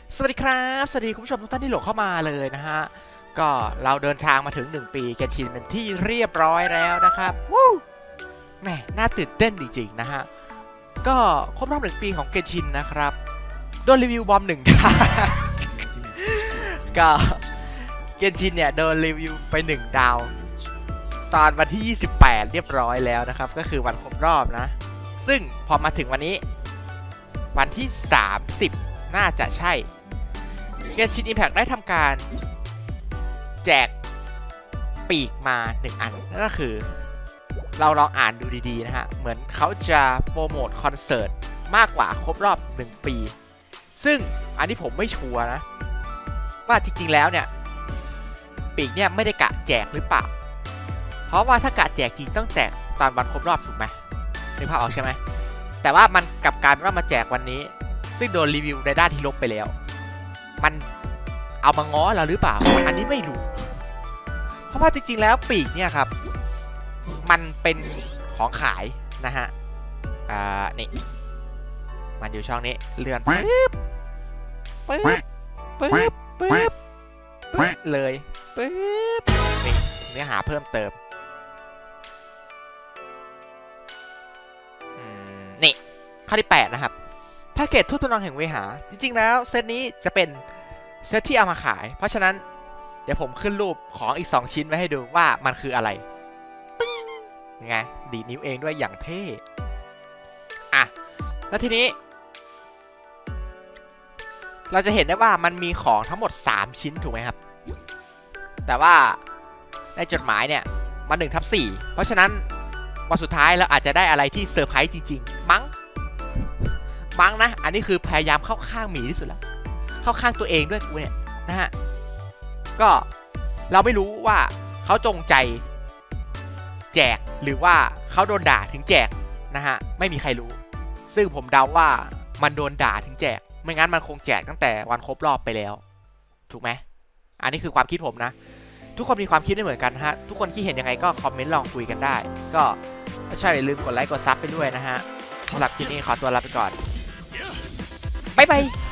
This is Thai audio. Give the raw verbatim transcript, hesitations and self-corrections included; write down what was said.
สวัสดีครับสวัสดีคุณผู้ชมทุกท่านที่หลงเข้ามาเลยนะฮะก็เราเดินทางมาถึงหนึ่งปีเกนชินเป็นที่เรียบร้อยแล้วนะครับวู้แหมน่าตื่นเต้นจริงๆนะฮะก็ครบรอบหนึ่งปีของเกนชินนะครับโดนรีวิวบอมหนึ่งดาวก็เกนชินเนี่ยโดนรีวิวไปหนึ่งดาวตอนวันที่ยี่สิบแปดเรียบร้อยแล้วนะครับก็คือวันครบรอบนะซึ่งพอมาถึงวันนี้วันที่สามสิบน่าจะใช่เกนชิน Impact ได้ทำการแจกปีกมาหนึ่งอันนั่นก็คือเราลองอ่านดูดีๆนะฮะเหมือนเขาจะโปรโมทคอนเสิร์ตมากกว่าครบรอบหนึ่งปีซึ่งอันนี้ผมไม่ชัวร์นะว่าจริงๆแล้วเนี่ยปีกเนี่ยไม่ได้กะแจกหรือเปล่าเพราะว่าถ้ากะแจกจริงต้องแจกตอนวันครบรอบถูกไหมนึกภาพออกใช่ไหมแต่ว่ามันกลับกลายเป็นว่ามาแจกวันนี้ซึ่งโดนรีวิวในด้านที่ลบไปแล้วมันเอามาง้อเราหรือเปล่าอันนี้ไม่รู้เพราะว่าจริงๆแล้วปีกเนี่ยครับมันเป็นของขายนะฮะอ่านี่มันอยู่ช่องนี้เลื่อนปึ๊บปึ๊บปึ๊บปึ๊บปึ๊บเลยปึ๊บนี่เนื้อหาเพิ่มเติมนี่ข้อที่แปดนะครับแพ็กเกจทูตพลังแห่งเวหาจริงๆแล้วเซตนี้จะเป็นเซตที่เอามาขายเพราะฉะนั้นเดี๋ยวผมขึ้นรูปของอีกสองชิ้นไว้ให้ดูว่ามันคืออะไรยังไงดีดนิ้วเองด้วยอย่างเท่อ่ะแล้วทีนี้เราจะเห็นได้ว่ามันมีของทั้งหมดสามชิ้นถูกไหมครับแต่ว่าในจดหมายเนี่ยมันหนึ่งทับสี่เพราะฉะนั้นวันสุดท้ายเราอาจจะได้อะไรที่เซอร์ไพรส์จริงๆมั้งมั้งนะอันนี้คือพยายามเข้าข้างหมีที่สุดแล้วเข้าข้างตัวเองด้วยกูเนี่ยนะฮะก็เราไม่รู้ว่าเขาจงใจแจกหรือว่าเขาโดนด่าถึงแจกนะฮะไม่มีใครรู้ซึ่งผมเดาว่ามันโดนด่าถึงแจกไม่งั้นมันคงแจกตั้งแต่วันครบรอบไปแล้วถูกไหมอันนี้คือความคิดผมนะทุกคนมีความคิดไม่เหมือนกันฮะทุกคนคิดเห็นยังไงก็คอมเมนต์ลองคุยกันได้ก็ไม่ใช่อย่าลืมกดไลค์กดซับไปด้วยนะฮะสำหรับคลิปนี้ขอตัวลาไปก่อนบ๊ายบาย